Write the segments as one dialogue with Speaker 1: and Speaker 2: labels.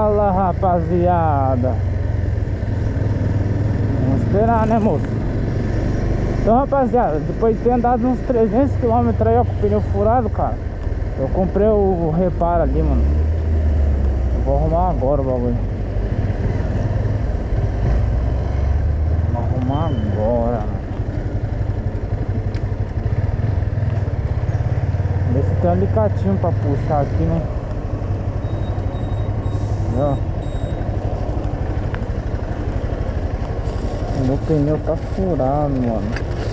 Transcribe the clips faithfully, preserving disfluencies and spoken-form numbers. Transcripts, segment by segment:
Speaker 1: Fala, rapaziada. Vamos esperar, né, moço? Então, rapaziada, depois de ter andado uns trezentos quilômetros aí, ó, com o pneu furado, cara, eu comprei o reparo ali, mano. Eu vou arrumar agora o bagulho. Vou arrumar agora, mano. Ver se tem um alicatinho pra puxar aqui, né? Ó. O meu pneu tá furado, mano.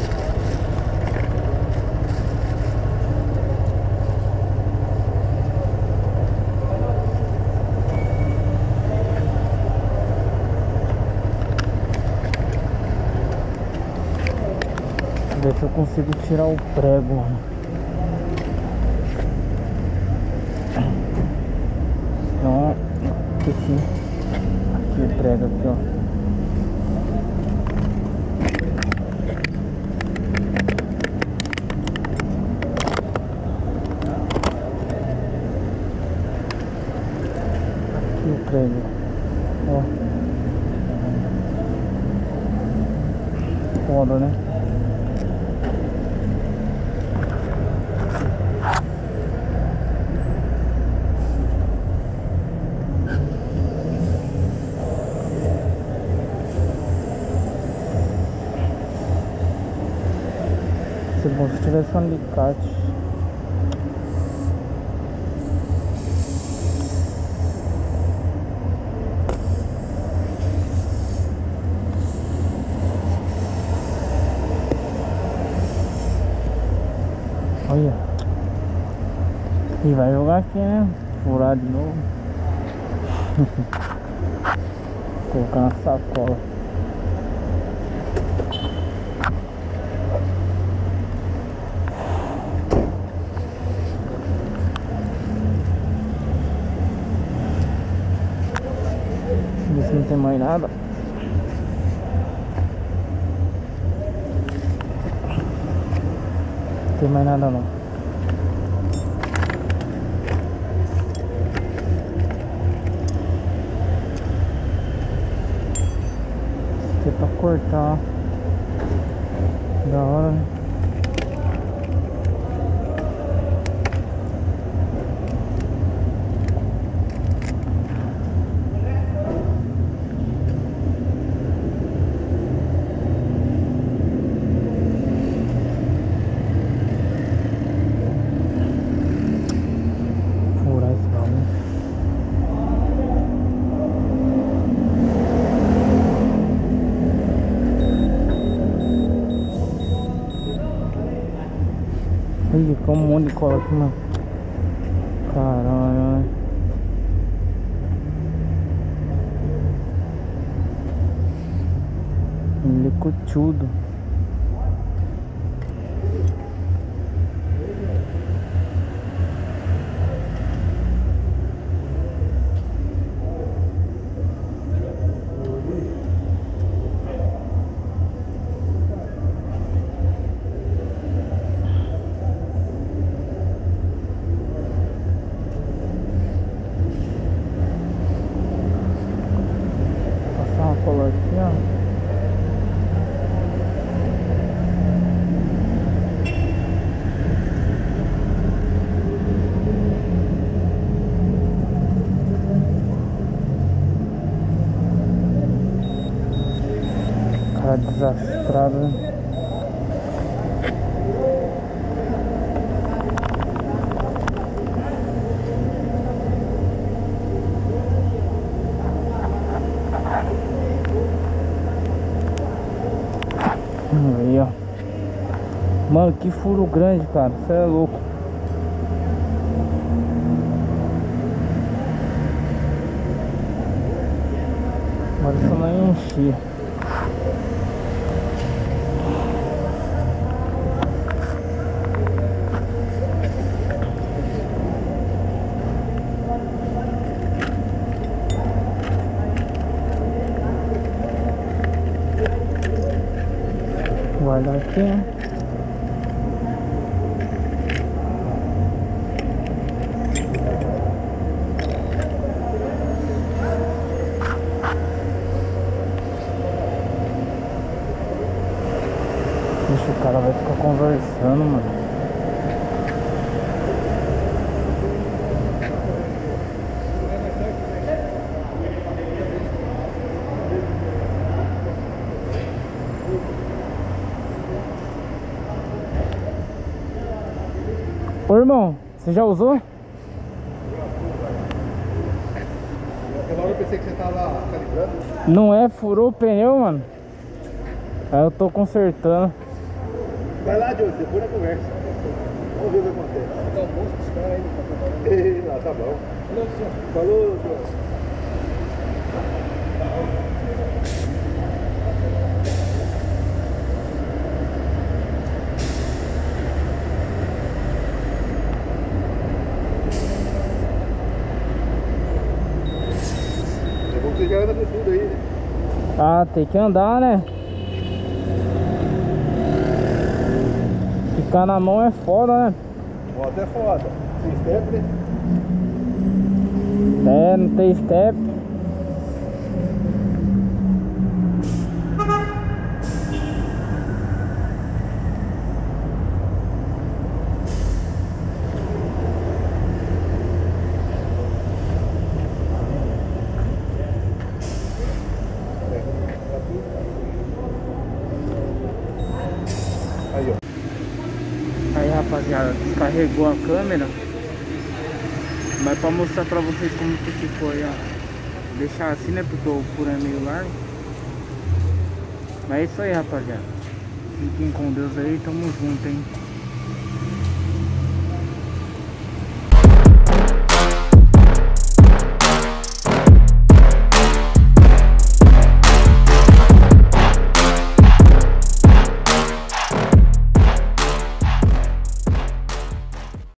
Speaker 1: Ver se eu consigo tirar o prego, mano. Então, aqui, aqui o prego aqui, ó. Aqui o prego, ó. Foda, né? Se bom se tivesse um alicate. Olha. E vai jogar aqui, né? Furar de novo. Colocar na sacola. Ver se não tem mais nada. Não tem mais nada não. Isso aqui é pra cortar. Da hora, né? Ih, como um monte de cola aqui, mano. Caralho. Licutudo. Cola aqui, ó. Cara desastrado, né? Aí, ó. Mano, que furo grande, cara. Você é louco. Agora só não encher. Guardar aqui, né? conversando, mano. Ô irmão, você já usou?
Speaker 2: Aquela hora eu pensei que você tava calibrando.
Speaker 1: Não é, furou o pneu, mano. Aí eu tô consertando.
Speaker 2: Vai lá, Diogo, depois na conversa. Vamos ver o que acontece. Tá um monstro dos caras aí, tá trabalhando. Ah, tá bom. Falou, Diogo. Você já anda com tudo aí, né?
Speaker 1: Ah, tem que andar, né? Ficar na mão é foda, né?
Speaker 2: Moto é foda. Sem step, né?
Speaker 1: É, não tem step.
Speaker 2: Aí, ó.
Speaker 1: Aí, rapaziada, descarregou a câmera. Mas pra mostrar pra vocês como que ficou aí, ó. Deixar assim, né? Porque o furo é meio largo. Mas é isso aí, rapaziada. Fiquem com Deus aí, tamo junto, hein.